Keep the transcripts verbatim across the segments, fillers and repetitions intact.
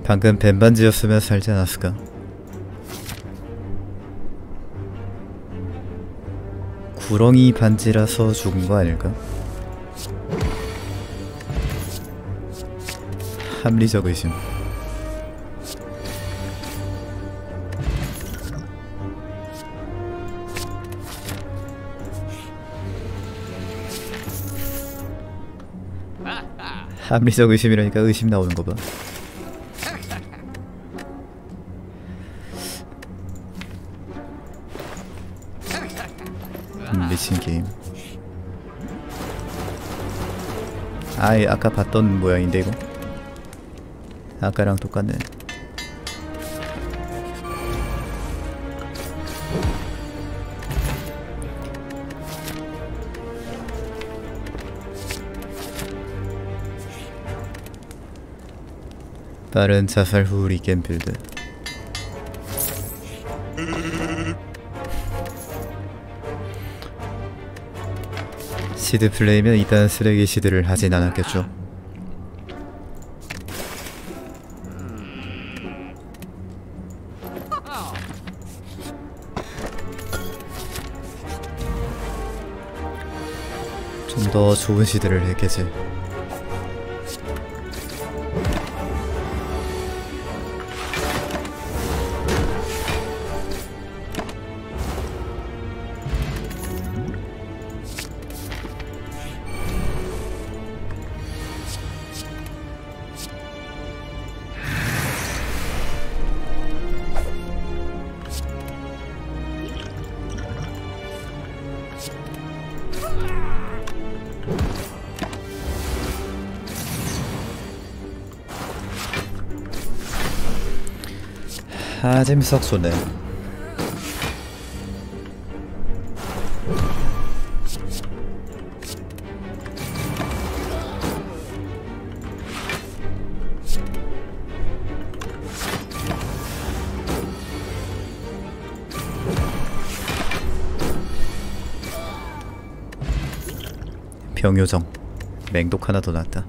방금 뱀반지였으면 살지 않았을까? 구렁이 반지라서 죽은 거 아닐까? 합리적 의심. 합리적 의심이라니까 의심 나오는 거 봐. 음, 미친 게임. 아이, 아까 봤던 모양인데 이거. 아까랑 똑같네. 빠른 자살 후 리겜 빌드. 시드 플레이면 이딴 쓰레기 시드를 하진 않았겠죠. 좀 더 좋은 시드를 했겠지. 아, 재밌어. 쏘네. 병요정. 맹독 하나 더 났다.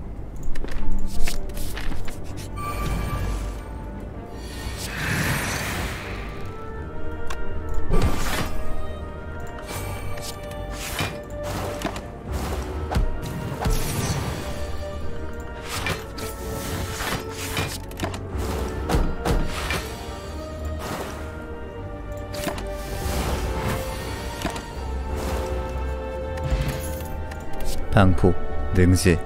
방폭, 능지.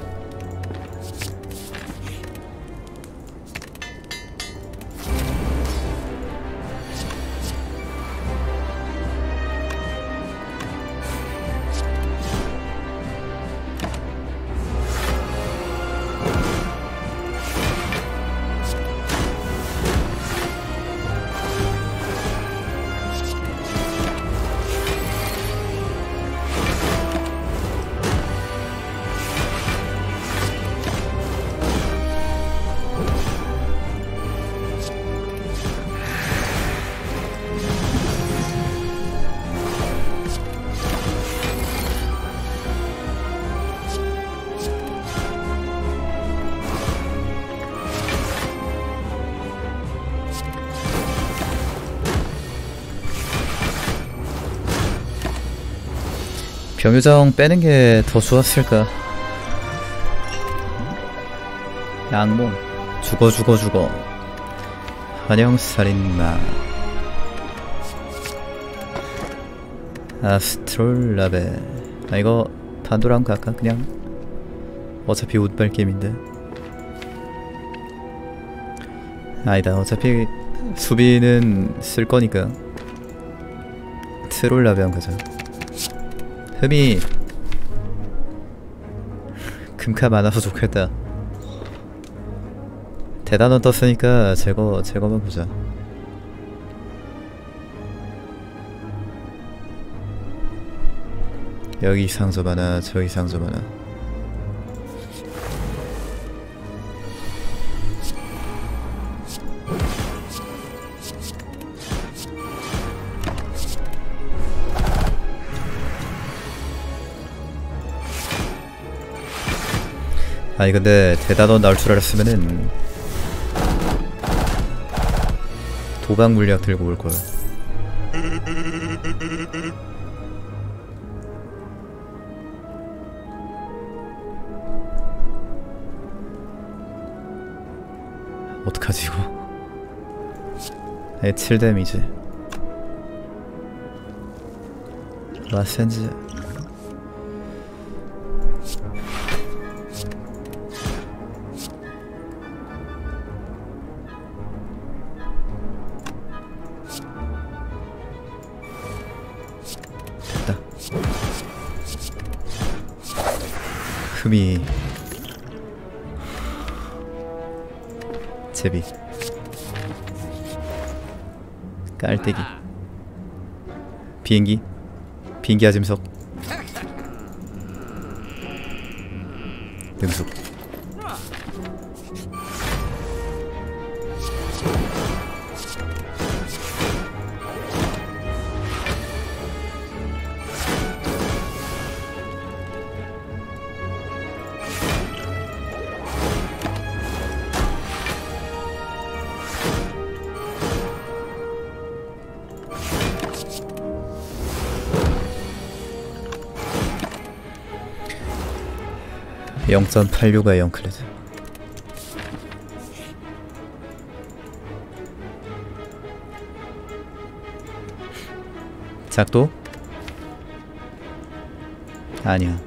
병유정 빼는 게 더 좋았을까? 양몽 죽어 죽어 죽어. 환영살인마. 아스트롤 라벨. 아, 이거 단도랑 갈까? 그냥 어차피 운빨 게임인데. 아니다, 어차피 수비는 쓸 거니까 트롤 라벨 가자. 흠이 금카 많아서 좋겠다. 대단원 떴으니까 제거 제거만 보자. 여기 상점 하나, 저기 상점 하나. 아니 근데 대단원 나올 줄 알았으면은 도박 물약 들고 올걸. 어떡하지 이거. 에 칠 데미지 라센즈. 됐다. 흠이 제비 깔때기 비행기 비행기 아짐석 능숙. 영 점 팔육의 영 클레드. 작도? 아니야.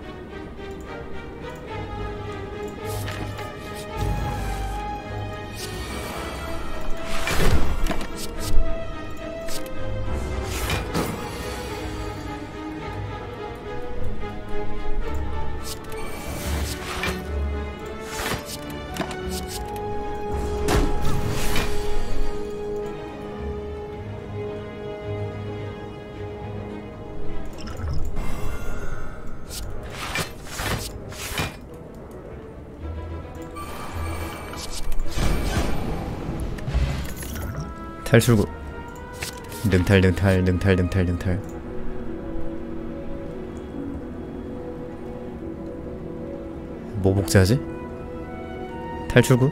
탈출구. 능탈 능탈 능탈 능탈 능탈. 뭐 복제하지? 탈출구?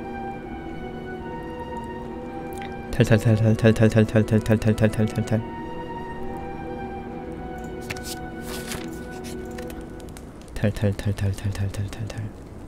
탈탈탈탈탈탈탈탈탈탈탈탈탈탈. 탈탈탈탈탈탈탈탈탈.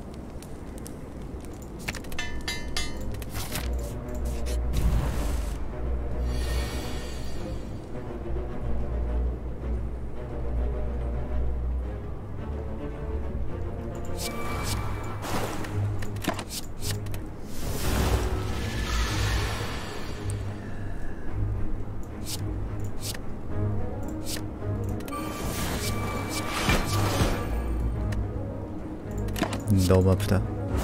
너무 아프다.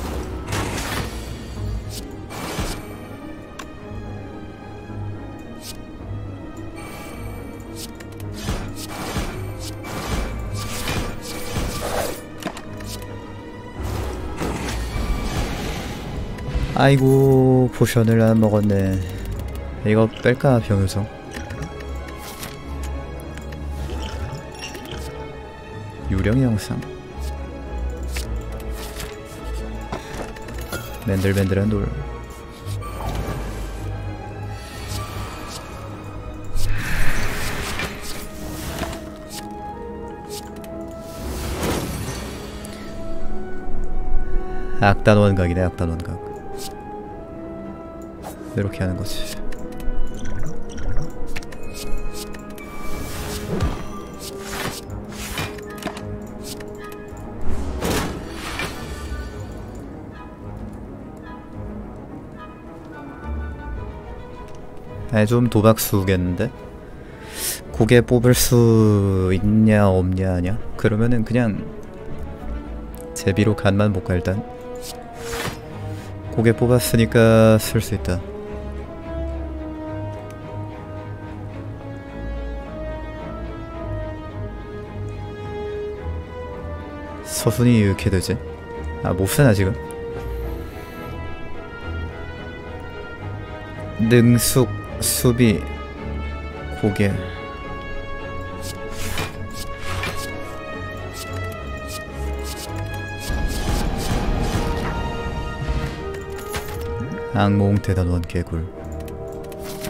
아이고 포션을 안 먹었네. 이거 뺄까 병요성? 유령 영상. 맨들맨들한 돌. 악단 원각이네. 악단 원각. 이렇게 하는 거지. 아, 좀 도박수겠는데? 고개 뽑을 수 있냐 없냐 하냐? 그러면은 그냥 제비로 간만 볼까 일단? 고개 뽑았으니까 쓸 수 있다. 서순이 이렇게 되지? 아 못쓰나 지금? 능숙 수비 고개. 악몽 대단원 개굴.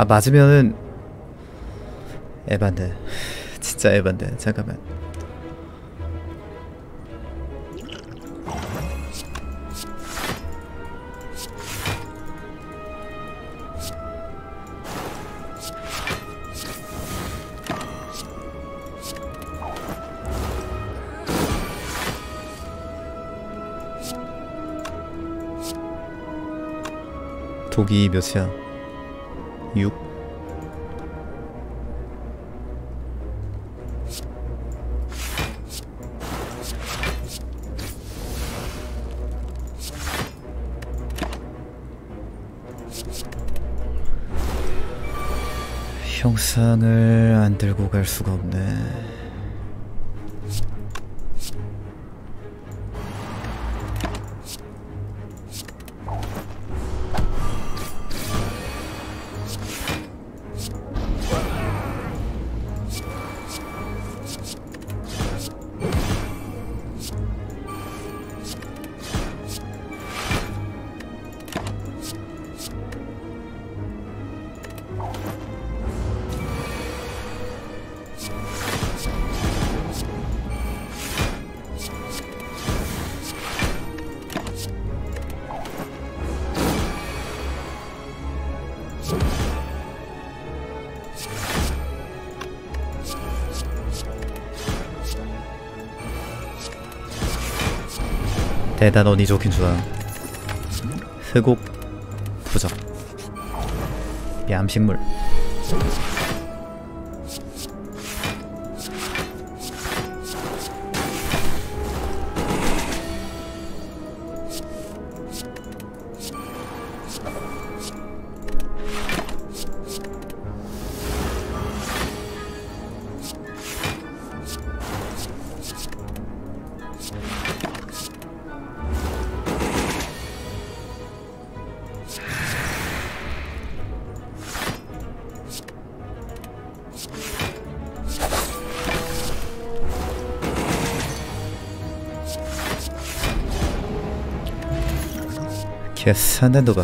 아 맞으면은 에반데. 진짜 에반데. 잠깐만. 독이 몇이야? 육? 형상을 안 들고 갈 수가 없네. 대단 언니 좋긴 좋아. 흑옥 부적 얌식물. 계산된 도박.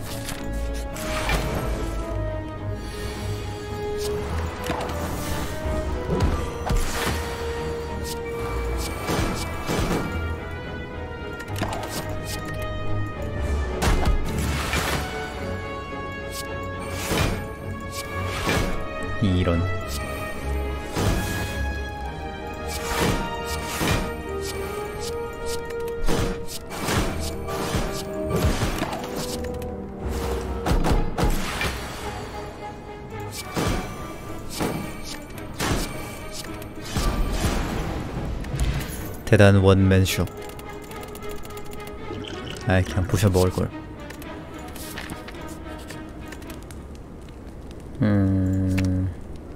이런. 대단 원맨쇼. 아이 그냥 부셔 먹을걸. 음...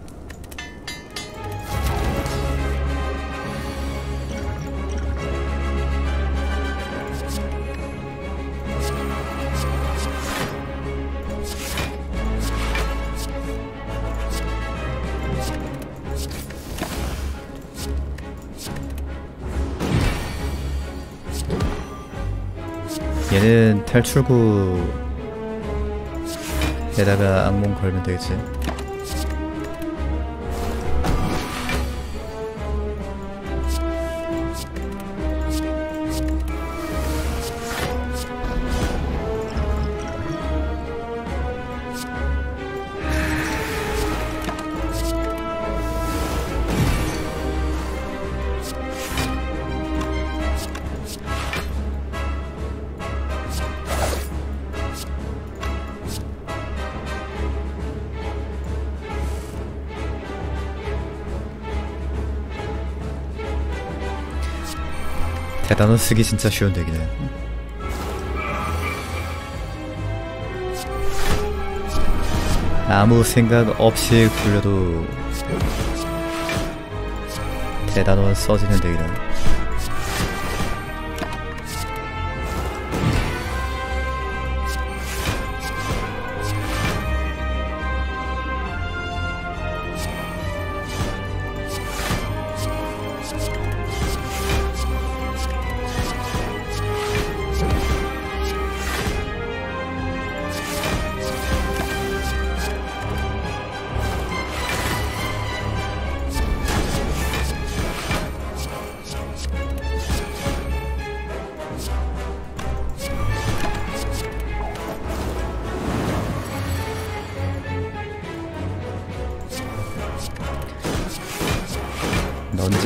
얘는 탈출구에다가 악몽 걸면 되겠지. 대단원 쓰기 진짜 쉬운 덱이네. 아무 생각 없이 굴려도 대단원 써지는 덱이네.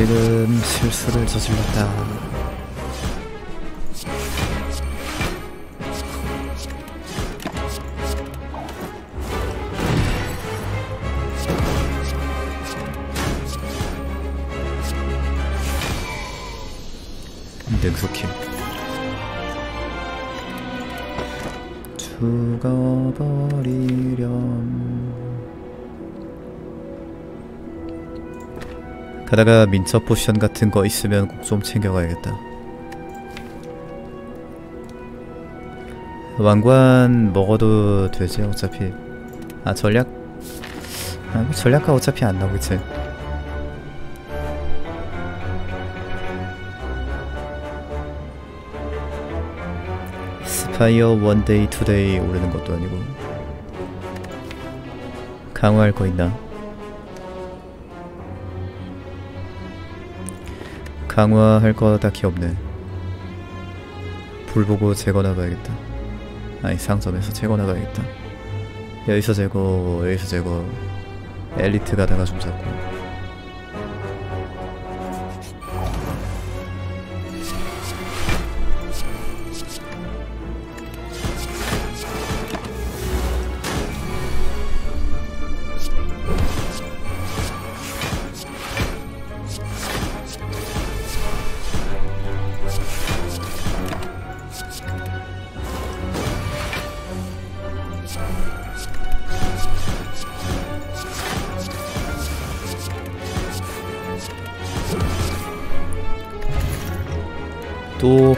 지금 실수를 저질렀다. 능숙해. 죽어버리렴. 가다가 민첩 포션 같은 거 있으면 꼭 좀 챙겨가야겠다. 왕관 먹어도 되지 어차피. 아 전략? 아 전략가 어차피 안 나오겠지. 스파이어 원데이 투데이 오르는 것도 아니고. 강화할 거 있나? 강화할 거 딱히 없네. 불 보고 재거나 봐야겠다. 아니 상점에서 재거나 봐야겠다. 여기서 재고 여기서 재고. 엘리트 가다가 좀 잡고. 또...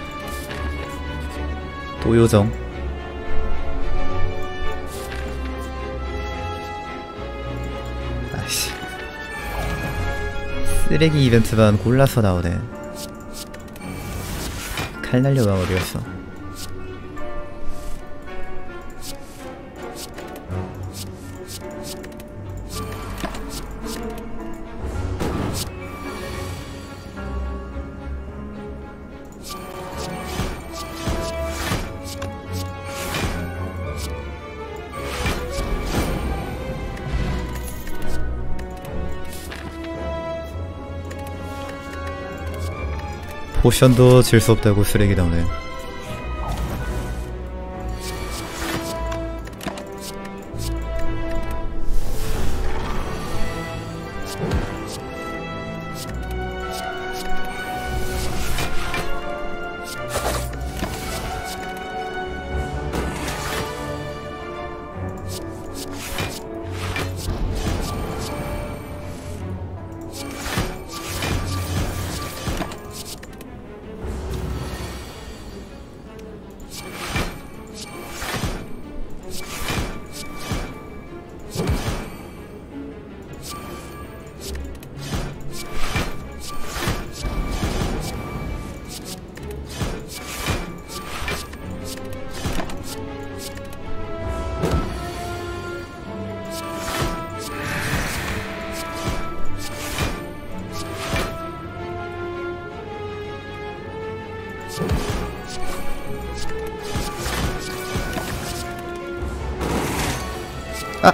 또 요정. 아이씨 쓰레기 이벤트만 골라서 나오네. 칼 날려가 어디갔어. 포션도 질 수 없다고 쓰레기 나오네. 아!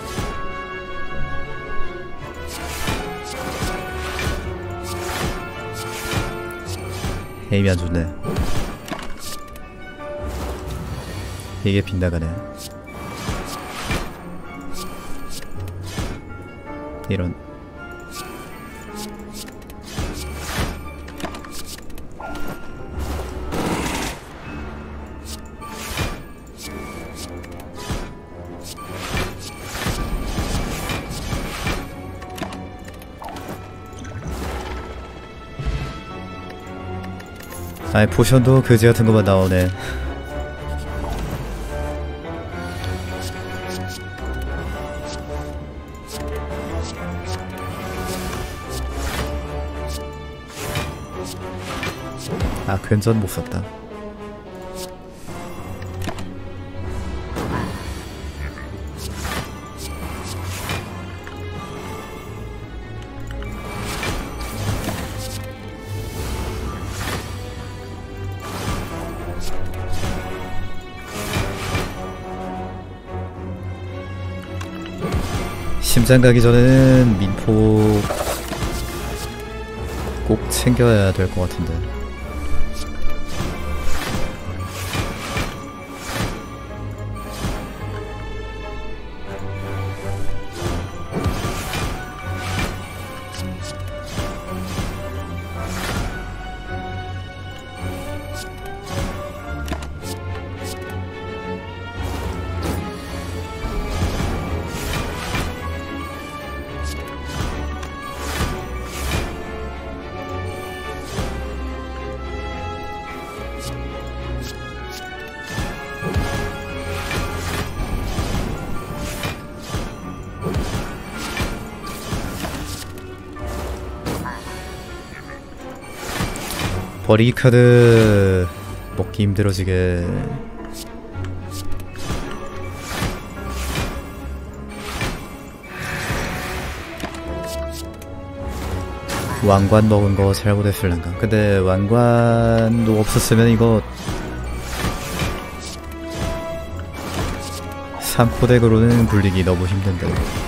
에임이 안 좋네. 이게 빗나가네. 이런. 아이 포션도 그지 같은 것만 나오네. 아 근전 못 썼다. 심장 가기 전에는 민포 꼭 챙겨야 될 것 같은데. 버리기 카드 먹기 힘들어지게. 왕관 먹은 거 잘못했을란가. 근데 왕관도 없었으면 이거 삼 코 덱으로는 굴리기 너무 힘든데.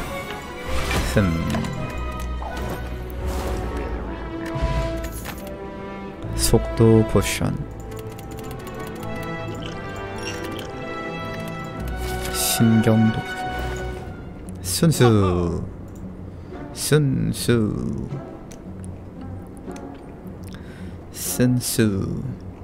흠. 속도 포션, 신경도, 순수, 순수, 순수,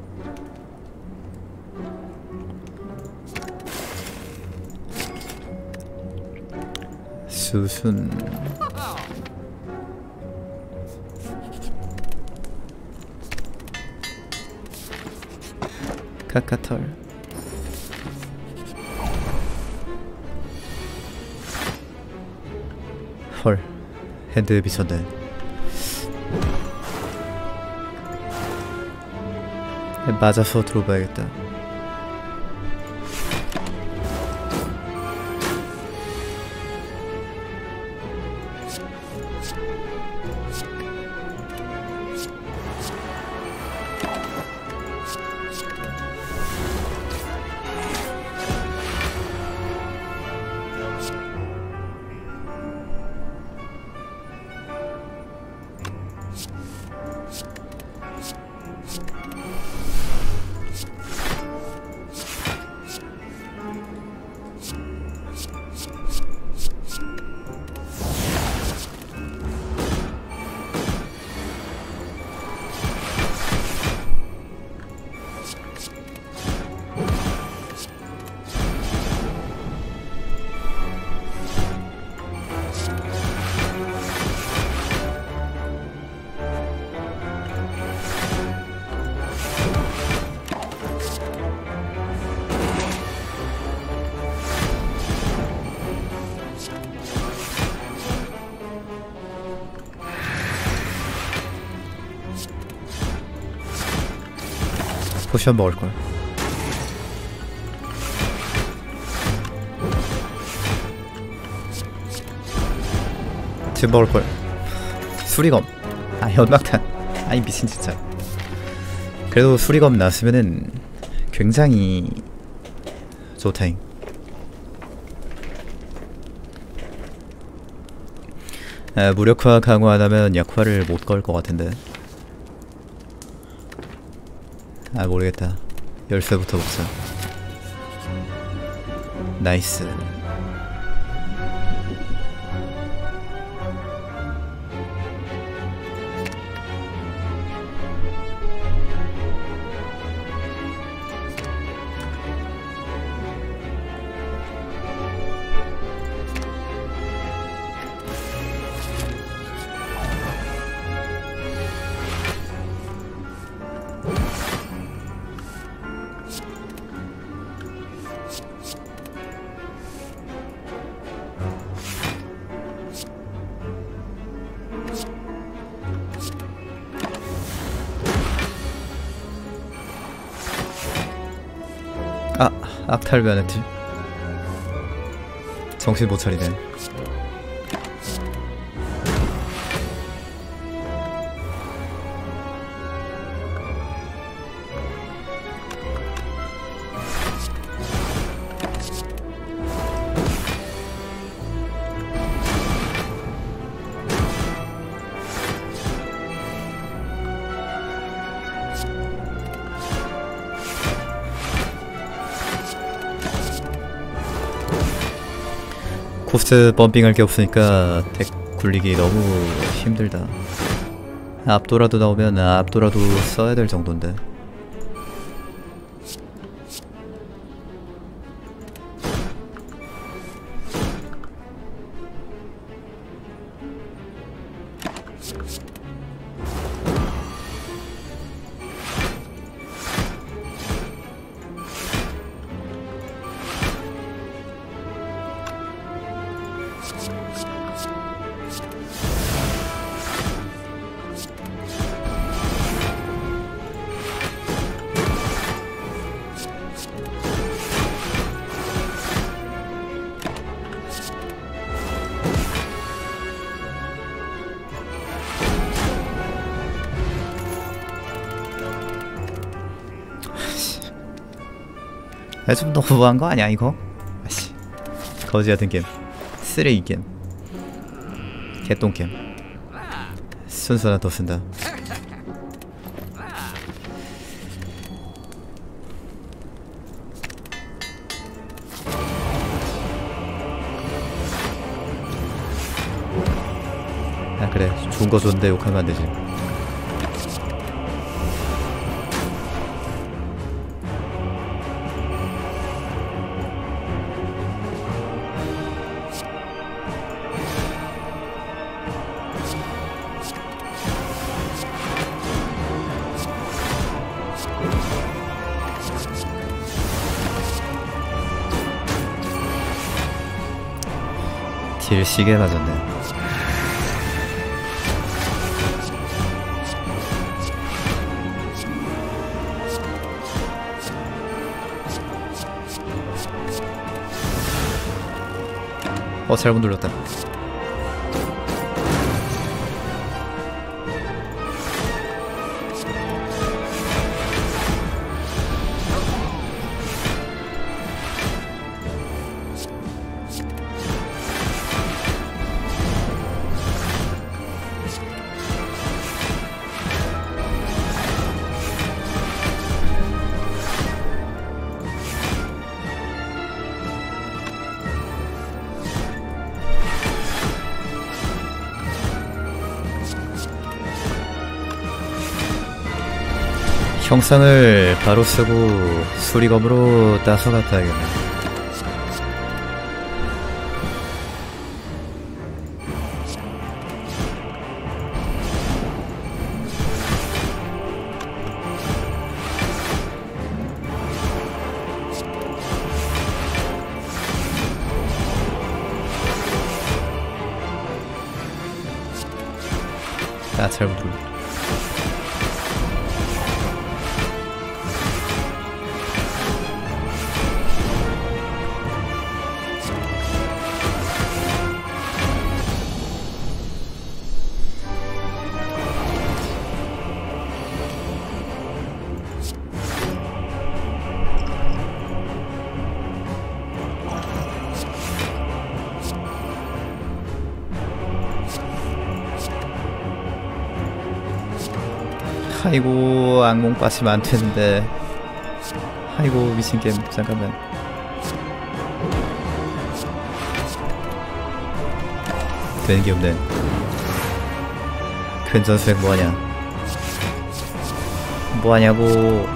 수순, 카카털, 헐, 핸드 미쳤네. 맞아서 들어봐야겠다. 포션 먹을걸. 지금 먹을걸. 수리검. 아, 연막탄. 아이 미친 진짜. 그래도 수리검 나왔으면은 굉장히 좋다잉. 아, 무력화 강화 안하면 약화를 못 걸 것 같은데. 아, 모르겠다. 열쇠부터 먹자. 나이스. 아, 악탈 왜 안했지? 정신 못 차리네. 포스트 범핑할 게 없으니까 덱 굴리기 너무 힘들다. 압도라도 나오면 압도라도 써야 될 정도인데. 아, 좀 너무한 거 아니야 이거? 아씨, 거지 같은 게임, 쓰레기 게임, 개똥 게임. 순수 하나 더 쓴다. 아 그래, 좋은 거 좋은데 욕하면 안 되지. 딜 시계 맞았네. 어, 잘못 눌렀다. 형상을 바로 쓰고 수리검으로 따서 갖다 야겠네. 아, 잘못 눌렀다. 아이고, 악몽 빠지면 안 되는데. 아이고, 미친 게임. 잠깐만. 되는 게 없네. 근전수행 뭐하냐? 뭐하냐고.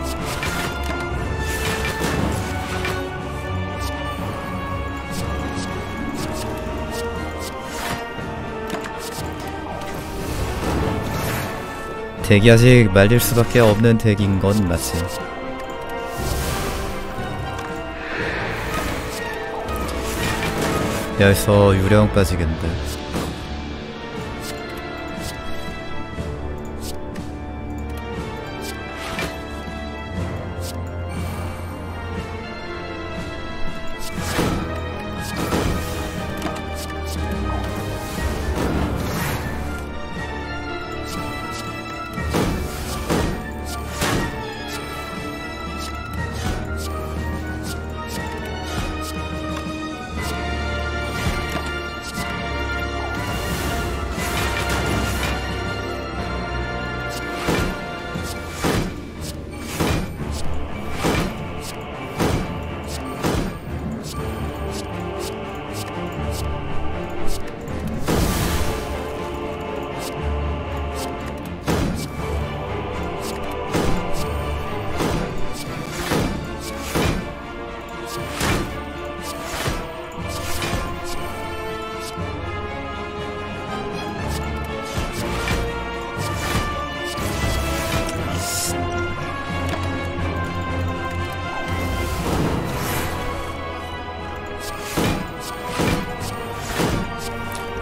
덱이 아직 말릴 수밖에 없는 덱인 건 맞지. 여기서 유령 빠지겠는데.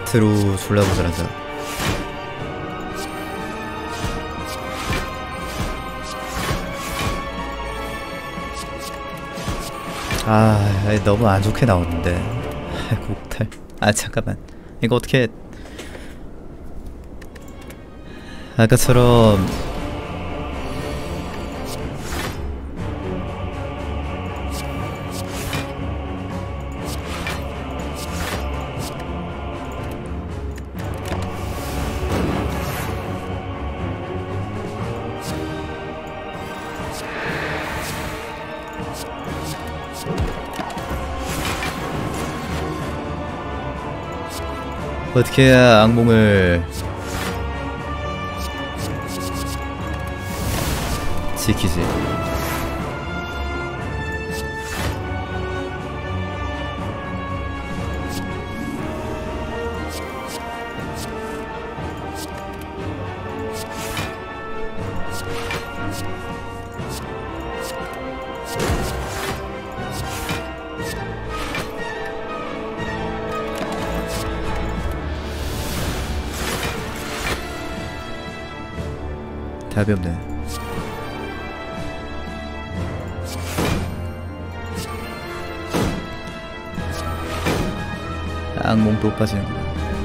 드로우 졸라 모자란다. 아, 너무 안 좋게 나오는데. 곡탈. 아, 잠깐만. 이거 어떻게. 아까처럼. 어떻게 해야 악몽을 지키지? 답이 없네. 악몽 또 빠지는구나.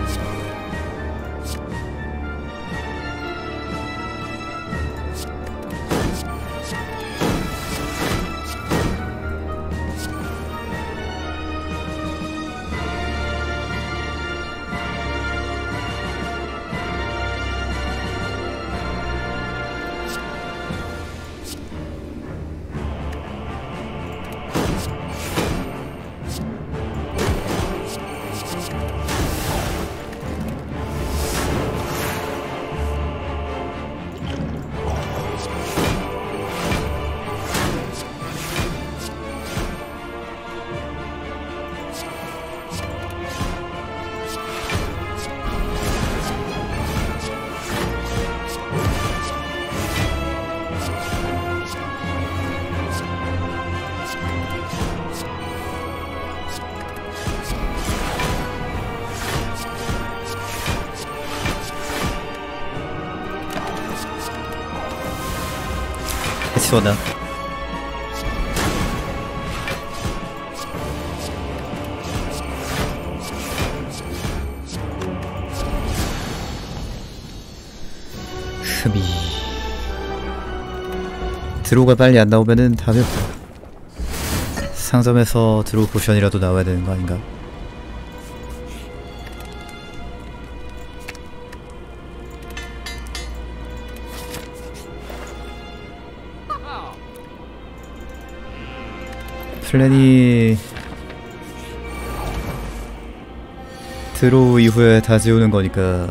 해치워다. 흠이. 드로우가 빨리 안 나오면은 답이 없다. 상점에서 드로우 포션이라도 나와야 되는 거 아닌가? 플랜이 드로우 이후에 다 지우는 거니까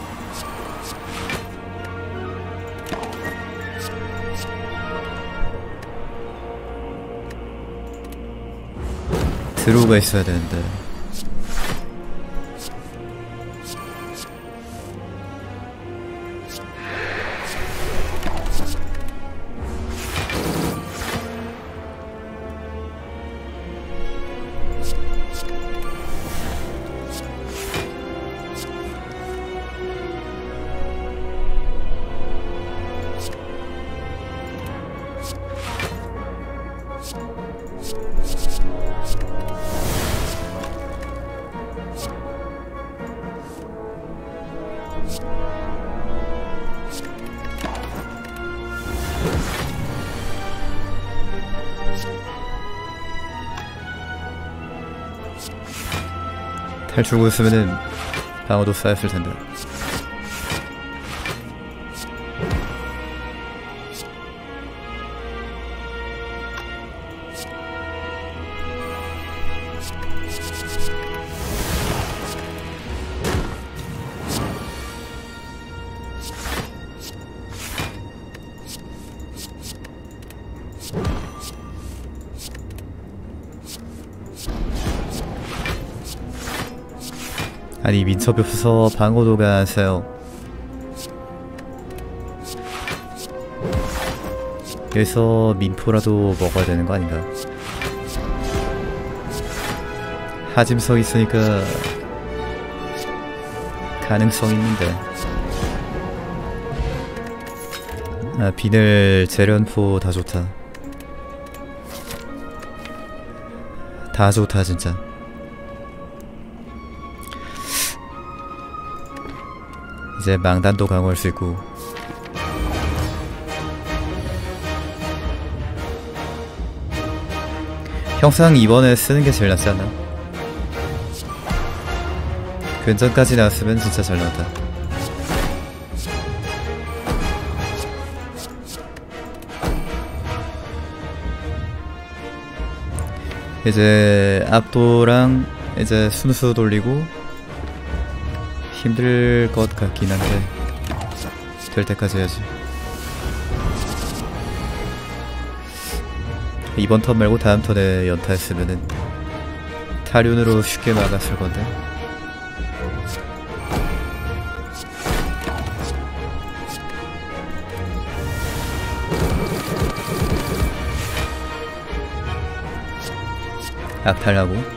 드로우가 있어야 되는데. 탈출구 있으면은 방어도 쌓였을 텐데. 아니 민첩이 없어서 방어도가 안 써요. 여기서 민포라도 먹어야 되는 거 아닌가? 하짐석 있으니까 가능성 있는데. 아, 비늘 재련포 다 좋다. 다 좋다 진짜. 이제 망단도 강화할 수 있고. 형상 이번에 쓰는 게 제일 낫지 않나? 근전까지 나왔으면 진짜 잘 나왔다. 이제 압도랑 이제 순수 돌리고 힘들 것 같긴 한데 될 때까지 해야지. 이번 턴 말고 다음 턴에 연타했으면은 타륜으로 쉽게 막았을 건데. 악탈하고.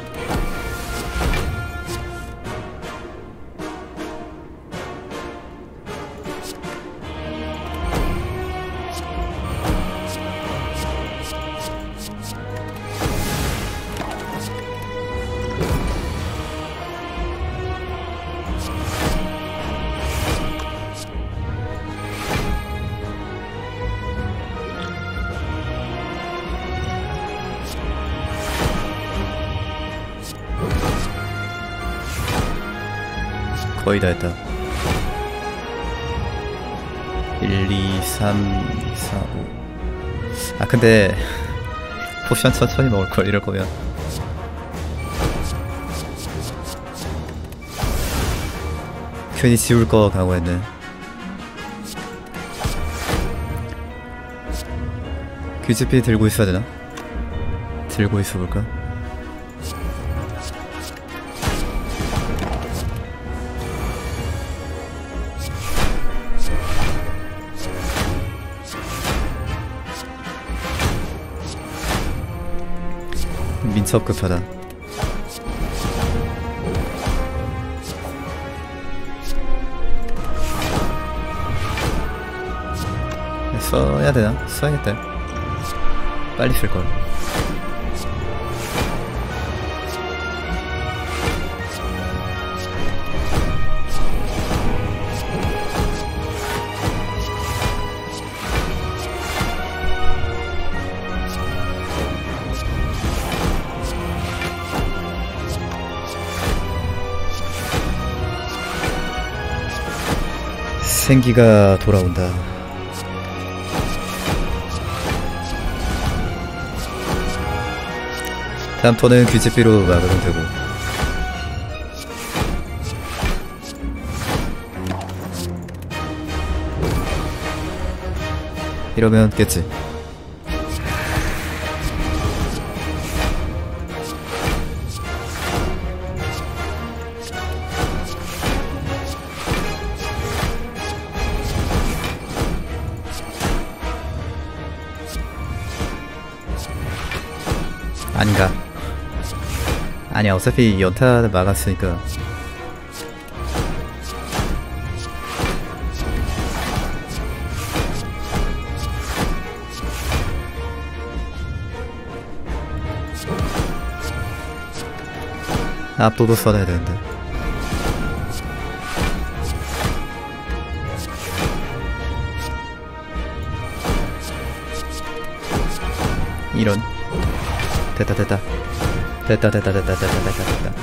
거의 다 했다. 일, 이, 삼, 사, 오. 아 근데 포션 천천히 먹을걸 이럴 거면. 괜히 지울 거 각오했네. 귀지피 들고 있어야 되나? 들고 있어 볼까? 민첩급하다. 써야 되나? 써야겠다. 빨리 쓸걸. 생기가 돌아온다. 다음 턴은 귀지비로 막으면 되고. 이러면 깼지. 아닌가? 아니야, 어차피 연타 막았으니까. 압도도 써놔야 되는데. 이런. 됐다 됐다 됐다 됐다 됐다 됐다 됐다 됐다.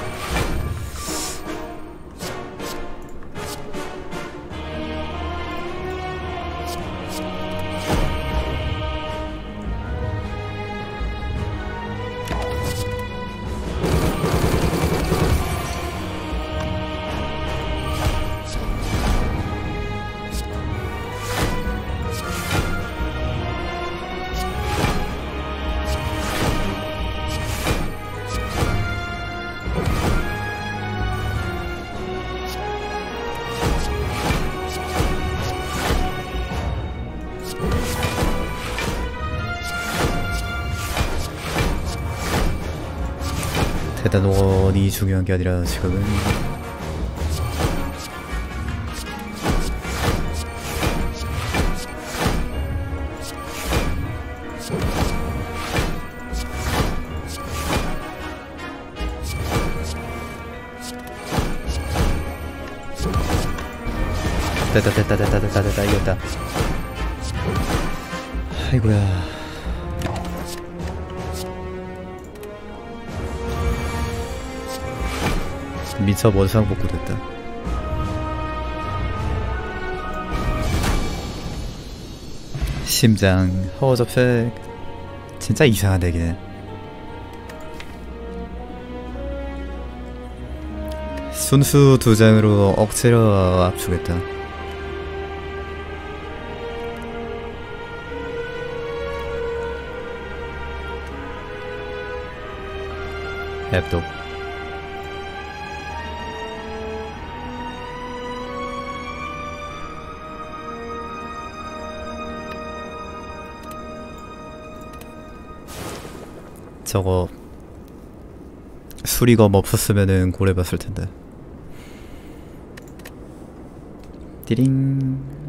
대단원이 중요한 게 아니라 지금은 됐다 됐다 됐다 됐다 됐다 이겼다. 아이고야. 미처 원상 복구됐다. 심장 허접색 진짜 이상한 애기네. 순수 두 장으로 억지로 압축했다. 앱도 저거 수리검 없었으면은 고래 봤을 텐데. 띠링.